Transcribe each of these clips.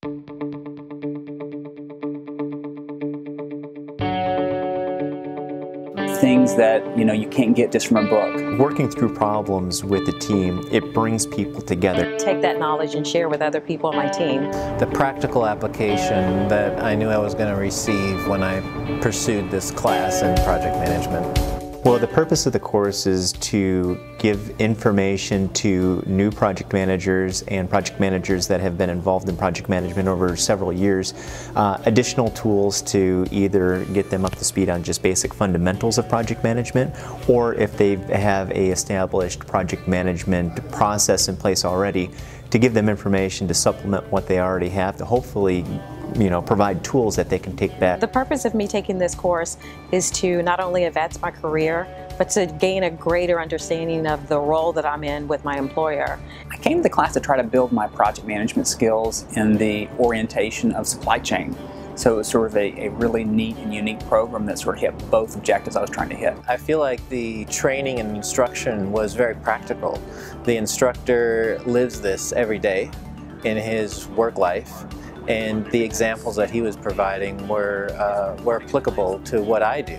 Things that you can't get just from a book. Working through problems with the team, it brings people together. Take that knowledge and share with other people on my team. The practical application that I knew I was going to receive when I pursued this class in project management. Well, the purpose of the course is to give information to new project managers and project managers that have been involved in project management over several years, additional tools to either get them up to speed on just basic fundamentals of project management, or if they have a established project management process in place already, to give them information to supplement what they already have to hopefully provide tools that they can take back. The purpose of me taking this course is to not only advance my career, but to gain a greater understanding of the role that I'm in with my employer. I came to the class to try to build my project management skills in the orientation of supply chain. So it was sort of a really neat and unique program that sort of hit both objectives I was trying to hit. I feel like the training and instruction was very practical. The instructor lives this every day in his work life, and the examples that he was providing were applicable to what I do.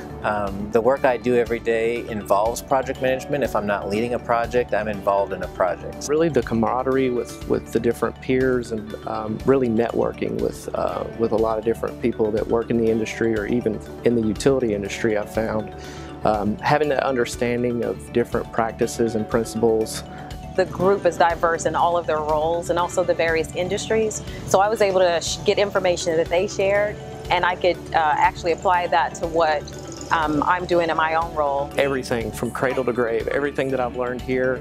The work I do every day involves project management. If I'm not leading a project, I'm involved in a project. Really the camaraderie with the different peers, and really networking with a lot of different people that work in the industry or even in the utility industry, I've found. Having that understanding of different practices and principles. The group is diverse in all of their roles and also the various industries. So I was able to get information that they shared, and I could actually apply that to what I'm doing in my own role. Everything from cradle to grave, everything that I've learned here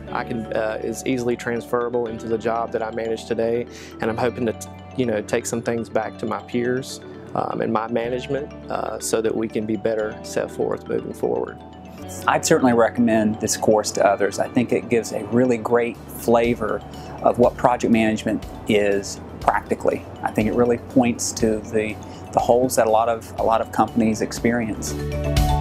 is easily transferable into the job that I manage today, and I'm hoping to take some things back to my peers and my management so that we can be better set forth moving forward. I'd certainly recommend this course to others. I think it gives a really great flavor of what project management is practically. I think it really points to the holes that a lot of companies experience.